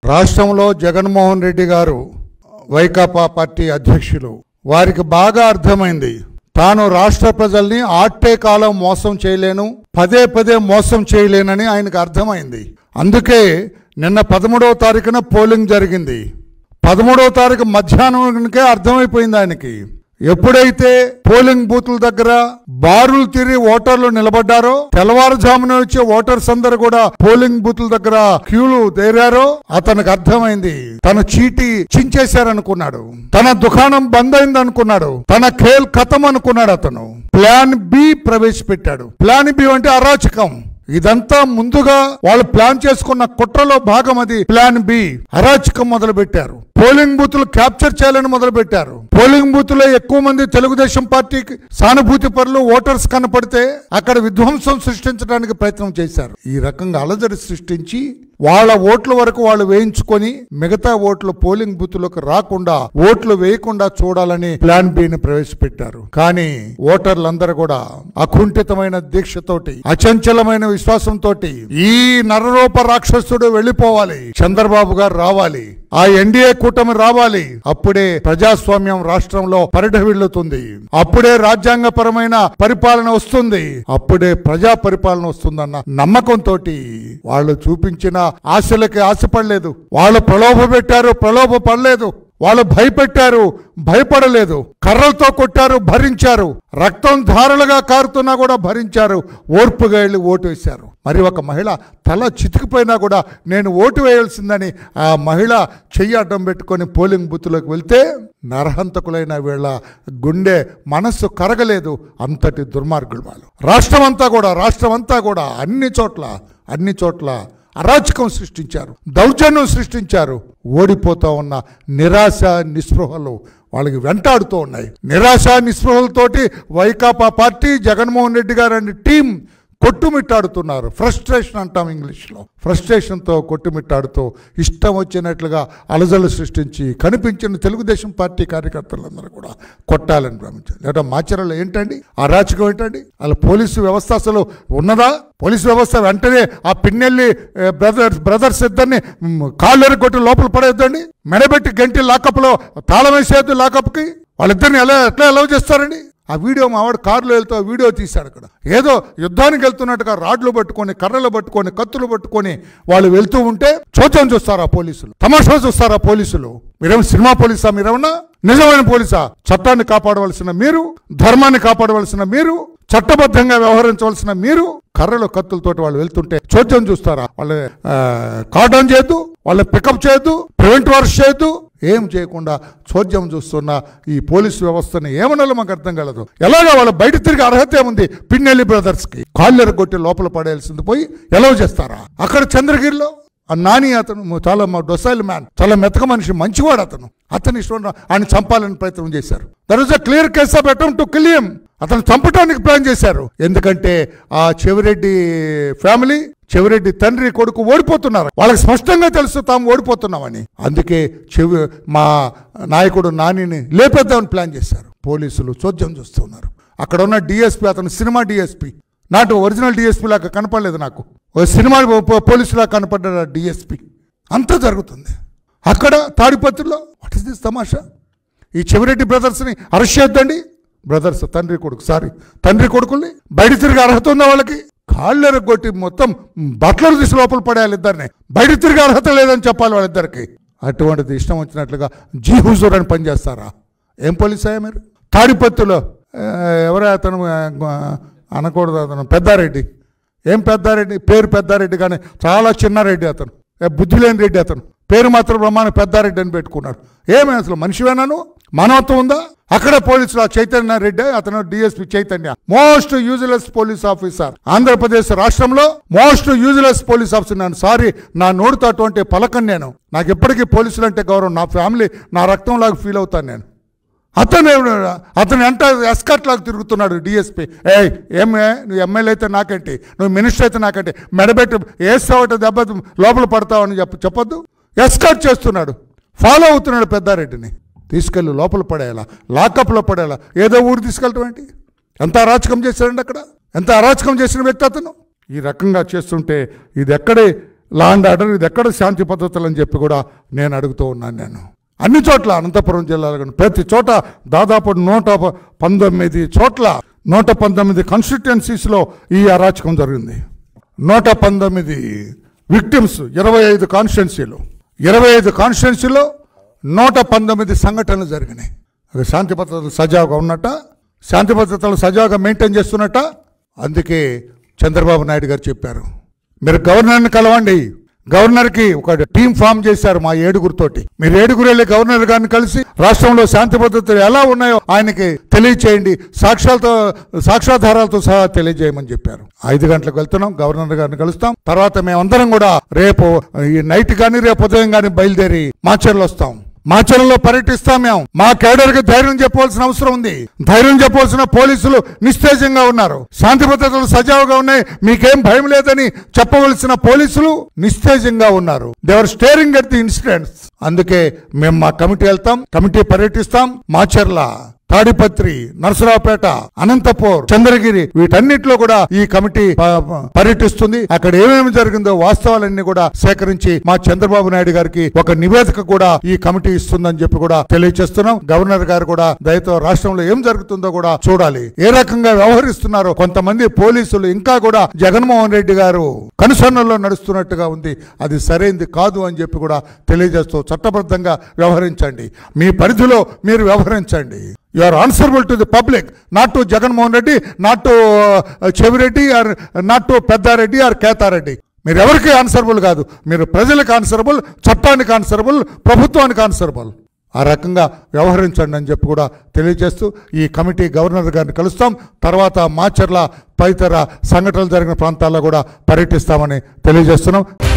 రాష్ట్రంలో జగన్మోహన్ రెడ్డి గారు వైకాపా పార్టీ అధ్యక్షులు, వారికి బాగా అర్థమైంది తాను రాష్ట్ర ప్రజల్ని ఆట్టే కాలం మోసం చేయలేను, పదే పదే మోసం చేయలేనని ఆయనకు అర్థమైంది. అందుకే నిన్న 13వ తారీఖున పోలింగ్ జరిగింది. 13వ తారీఖు మధ్యాహ్నానికే అర్థమైపోయింది ఆయనకి. ఎప్పుడైతే పోలింగ్ బూత్ల దగ్గర బారులు తిరిగి ఓటర్లు నిలబడ్డారో, తెల్లవారుజామున వచ్చే ఓటర్స్ అందరూ కూడా పోలింగ్ బూత్ల దగ్గర క్యూలు తేరారో అతనికి అర్థమైంది తన చీటీ చించేశారనుకున్నాడు, తన దుకాణం బంద్ అయింది అనుకున్నాడు, తన ఖేల్ ఖతం అనుకున్నాడు. అతను ప్లాన్ బి ప్రవేశపెట్టాడు. ప్లాన్ బి అంటే అరాచకం. ఇదంతా ముందుగా వాళ్ళు ప్లాన్ చేసుకున్న కుట్రలో భాగం. అది ప్లాన్ బి. అరాచకం మొదలు పెట్టారు. పోలింగ్ బూత్లు క్యాప్చర్ చేయాలని మొదలు పెట్టారు. పోలింగ్ బూత్ లో ఎక్కువ మంది తెలుగుదేశం పార్టీకి సానుభూతి పరులు ఓటర్స్ కనపడితే అక్కడ విధ్వంసం సృష్టించడానికి ప్రయత్నం చేశారు. ఈ రకంగా అలజడి సృష్టించి వాళ్ళ ఓట్ల వరకు వాళ్ళు వేయించుకొని మిగతా ఓట్లు పోలింగ్ బూత్లకు రాకుండా, ఓట్లు వేయకుండా చూడాలని ప్లాన్ బిని ప్రవేశపెట్టారు. కానీ ఓటర్లందరూ కూడా అకుంఠితమైన దీక్షతోటి, అచంచలమైన విశ్వాసంతో ఈ నరరూప రాక్షసుడు వెళ్ళిపోవాలి, చంద్రబాబు గారు రావాలి, ఆ ఎన్డీఏ కూటమి రావాలి, అప్పుడే ప్రజాస్వామ్యం రాష్ట్రంలో పరిఢవిల్లుతుంది, అప్పుడే రాజ్యాంగపరమైన పరిపాలన వస్తుంది, అప్పుడే ప్రజా పరిపాలన వస్తుందన్న నమ్మకంతో వాళ్ళు చూపించిన ఆశలకి ఆశపడలేదు. వాళ్ళు ప్రలోభ పెట్టారు, ప్రలోభ పడలేదు. వాళ్ళు భయపెట్టారు, భయపడలేదు. కర్రలతో కొట్టారు, భరించారు. రక్తం ధారలుగా కారుతున్నా కూడా భరించారు. ఓర్పుగా వెళ్ళి ఓటు వేశారు. మరి ఒక మహిళ తల చితికిపోయినా కూడా నేను ఓటు వేయాల్సిందని ఆ మహిళ చెయ్యి అడ్డం పెట్టుకొని పోలింగ్ బూత్లోకి వెళ్తే నరహంతకులైన వీళ్ళ గుండె మనస్సు కరగలేదు. అంతటి దుర్మార్గులు వాళ్ళు. రాష్ట్రం అంతా కూడా అన్ని చోట్ల అరాచకం సృష్టించారు, దౌర్జన్యం సృష్టించారు. ఓడిపోతా ఉన్న నిరాశ నిస్పృహలు వాళ్ళకి వెంటాడుతూ ఉన్నాయి. నిరాశ నిస్పృహలతోటి వైకాపా పార్టీ, జగన్మోహన్ రెడ్డి గారు అనే టీం కొట్టుమిట్టాడుతున్నారు. ఫ్రస్ట్రేషన్ అంటాం ఇంగ్లీష్లో. ఫ్రస్ట్రేషన్తో కొట్టుమిట్టాడుతూ ఇష్టం వచ్చినట్లుగా అలజలు సృష్టించి కనిపించిన తెలుగుదేశం పార్టీ కార్యకర్తలందరూ కూడా కొట్టాలని భ్రమించారు. లేదా మాచర్యలో ఏంటండి అరాచకం ఏంటండి? అలా పోలీసు వ్యవస్థ అసలు ఉన్నదా? పోలీసు వ్యవస్థ వెంటనే ఆ పిన్నెల్లి బ్రదర్స్ ఇద్దరిని కాళ్ళెరు కొట్టి లోపల పడేద్దండి, మెడబెట్టి గంటి లాకప్లో తాళం వేసేద్దు. లాకప్కి వాళ్ళిద్దరిని ఎట్లా అలౌ చేస్తారండి? ఆ వీడియో మా వాడు కారులో వెళ్తూ వీడియో తీశాడు. అక్కడ ఏదో యుద్ధానికి వెళ్తున్నట్టుగా రాడ్లు పట్టుకొని, కర్రలు పట్టుకొని, కత్తులు పట్టుకొని వాళ్ళు వెళ్తూ ఉంటే చోచం చూస్తారా పోలీసులు, తమాషా చూస్తారా పోలీసులు? మీరేమో సినిమా పోలీసా? మీరేమన్నా నిజమైన పోలీసా? చట్టాన్ని కాపాడవలసిన మీరు, ధర్మాన్ని కాపాడవలసిన మీరు, చట్టబద్ధంగా వ్యవహరించవలసిన మీరు కర్రలు కత్తులతోటి వాళ్ళు వెళ్తుంటే చోద్యం చూస్తారా? వాళ్ళ కార్డన్ చేయొద్దు, వాళ్ళ పికప్ చేయొద్దు, ప్రివెంట్ వర్క్ చేయొద్దు, ఏం చేయకుండా చోద్యం చూస్తున్న ఈ పోలీసు వ్యవస్థని ఏమన్నా మాకు అర్థం కాలేదు. ఎలాగా వాళ్ళ బయట తిరిగి అర్హత ఏముంది? పిన్నెల్లి బ్రదర్స్ కి కాళ్ళెర కొట్టి లోపల పడేయాల్సింది పోయి ఎలా చేస్తారా? అక్కడ చంద్రగిరిలో ఆ నాని, అతను చాలా డొసైల్ మ్యాన్, చాలా మెతక మనిషి, మంచివాడు. అతని ఇష్టం ఆయన చంపాలని ప్రయత్నం చేశారు. That is a clear case of attempt to kill him. అతను చంపటానికి ప్లాన్ చేశారు. ఎందుకంటే ఆ చెవిరెడ్డి ఫ్యామిలీ, చెవిరెడ్డి తండ్రి కొడుకు ఓడిపోతున్నారు. వాళ్ళకి స్పష్టంగా తెలుసు తాము ఓడిపోతున్నామని. అందుకే మా నాయకుడు నానిని లేపేద్దామని ప్లాన్ చేశారు. పోలీసులు చోద్యం చూస్తున్నారు. అక్కడ ఉన్న డిఎస్పీ, అతను సినిమా డిఎస్పీ, నాటు ఒరిజినల్ డిఎస్పీ లాగా కనపడలేదు నాకు. ఓ సినిమా పోలీసులా కనపడ్డ డిఎస్పీ. అంతా జరుగుతుంది అక్కడ తాడిపత్రిలో. వాట్ ఇస్ దిస్ తమాషా? ఈ చెవిరెడ్డి బ్రదర్స్ని అరెస్ట్ చేద్దండి. బ్రదర్స్ తండ్రి కొడుకుల్ని బయట తిరిగి అర్హత ఉందా వాళ్ళకి? కాళ్ళెర కొట్టి మొత్తం బట్టలు తీసి లోపల పడేయాలి ఇద్దరిని. బయట తిరిగి అర్హత లేదని చెప్పాలి వాళ్ళిద్దరికి. అటువంటిది ఇష్టం వచ్చినట్లుగా జీ హుజూర్ అని పనిచేస్తారా? ఏం పోలీసా మీరు? తాడిపత్రిలో ఎవరో అతను అనకూడదు, అతను పెద్దారెడ్డి. ఏం పెద్దారెడ్డి? పేరు పెద్దారెడ్డి కానీ చాలా చిన్నారెడ్డి. అతను బుద్ధి లేని రెడ్డి. అతను పేరు మాత్రం బ్రహ్మాండ పెద్దారెడ్డి అని పెట్టుకున్నాడు. ఏమే అసలు మనిషివేనాను? మానవత్వం ఉందా? అక్కడ పోలీసులు చైతన్య రెడ్డి, అతను DSP Chaitanya, most useless police officer. Andhra Pradesh రాష్ట్రంలో మోస్ట్ యూజ్లెస్ పోలీస్ ఆఫీసర్. నేను సారీ, నా నోడుతో అటువంటి పలకను నేను. నాకు ఎప్పటికీ పోలీసులు అంటే గౌరవం. నా ఫ్యామిలీ నా రక్తం లాగా ఫీల్ అవుతాను నేను. అతను ఎంత ఎస్కర్ట్ లాగా తిరుగుతున్నాడు డిఎస్పీ. ఏమే నువ్వు ఎమ్మెల్యే అయితే నాకేంటి, నువ్వు మినిస్టర్ అయితే నాకేంటి, మెడబెట్టి వేస్తావట దెబ్బ లోపల పడతావని చెప్పొద్దు. ఎస్కర్ట్ చేస్తున్నాడు, ఫాలో అవుతున్నాడు పెద్దారెడ్డిని. తీసుకెళ్ళి లోపల పడేయాలా, లాకప్లో పడేయాలా, ఏదో ఊరు తీసుకెళ్ళటం ఏంటి? ఎంత అరాచకం చేశాడండి అక్కడ. ఎంత అరాచకం చేసిన వ్యక్తి అతను. ఈ రకంగా చేస్తుంటే ఇది ఎక్కడే లా అండ్ ఆర్డర్, ఇది ఎక్కడ శాంతి పద్ధతులు అని చెప్పి కూడా నేను అడుగుతూ ఉన్నాను. నేను అన్ని చోట్ల అనంతపురం జిల్లాలో ప్రతి చోట దాదాపు 119 చోట్ల 119 కాన్స్టిట్యుయెన్సీస్లో ఈ అరాచకం జరిగింది. 119 విక్టిమ్స్, 25 కాన్స్టిట్యుయెన్సీలు, 25 కాన్స్టిట్యుయెన్సీలో 119 సంఘటనలు జరిగినాయి. శాంతి భద్రతలు సజావుగా ఉన్నట్ట, శాంతి భద్రతలు సజావుగా మెయింటైన్ చేస్తున్నట్ట. అందుకే చంద్రబాబు నాయుడు గారు చెప్పారు, మీరు గవర్నర్ని కలవండి. గవర్నర్కి ఒక టీం ఫామ్ చేశారు మా 7గురితోటి. మీరు 7గురు వెళ్ళి గవర్నర్ గారిని కలిసి రాష్ట్రంలో శాంతి భద్రతలు ఎలా ఉన్నాయో ఆయనకి తెలియచేయండి, సాక్ష్యాధారాలతో సహా తెలియజేయమని చెప్పారు. 5 గంటలకు వెళ్తున్నాం, గవర్నర్ గారిని కలుస్తాం. తర్వాత మేమందరం కూడా రేపు ఈ నైట్ కానీ రేపు ఉదయం కానీ బయలుదేరి మాచర్లు వస్తాం. మాచర్లలో పర్యటిస్తాం. మేము మా కేడర్కి ధైర్యం చెప్పవలసిన అవసరం ఉంది. ధైర్యం చెప్పవలసిన పోలీసులు నిస్తేజంగా ఉన్నారు. శాంతి భద్రతలు సజావుగా ఉన్నాయి, మీకేం భయం లేదని చెప్పవలసిన పోలీసులు నిస్తేజంగా ఉన్నారు. They are staring at the incidents. అందుకే మేము మా కమిటీ వెళ్తాం, కమిటీ పర్యటిస్తాం. మాచర్ల, తాడిపత్రి, నరసరావుపేట, అనంతపూర్, చంద్రగిరి వీటన్నిటిలో కూడా ఈ కమిటీ పర్యటిస్తుంది. అక్కడ ఏమేమి జరిగిందో వాస్తవాలన్నీ కూడా సేకరించి మా చంద్రబాబు నాయుడు గారికి ఒక నివేదిక కూడా ఈ కమిటీ ఇస్తుందని చెప్పి కూడా తెలియజేస్తున్నాం. గవర్నర్ గారు కూడా దయతో రాష్ట్రంలో ఏం జరుగుతుందో కూడా చూడాలి. ఏ రకంగా వ్యవహరిస్తున్నారో కొంతమంది పోలీసులు ఇంకా కూడా జగన్మోహన్ రెడ్డి గారు కనుసన్నల్లో నడుస్తున్నట్టుగా ఉంది. అది సరైనది కాదు అని చెప్పి కూడా తెలియజేస్తూ చట్టబద్ధంగా వ్యవహరించండి, మీ పరిధిలో మీరు వ్యవహరించండి. You are answerable to the public, not to Jagannamohan Reddy, not to Chevireddy, or not to Peddareddy or Kethareddy. మీరు ఎవరికి ఆన్సరబుల్ కాదు, మీరు ప్రజలకు ఆన్సరబుల్, చట్టానికి ఆన్సరబుల్, ప్రభుత్వానికి ఆన్సరబుల్. ఆ రకంగా వ్యవహరించండి అని చెప్పి కూడా తెలియజేస్తూ ఈ కమిటీ గవర్నర్ గారిని కలుస్తాం. తర్వాత మాచర్ల తదితర సంఘటనలు జరిగిన ప్రాంతాల్లో కూడా పర్యటిస్తామని తెలియజేస్తున్నాం.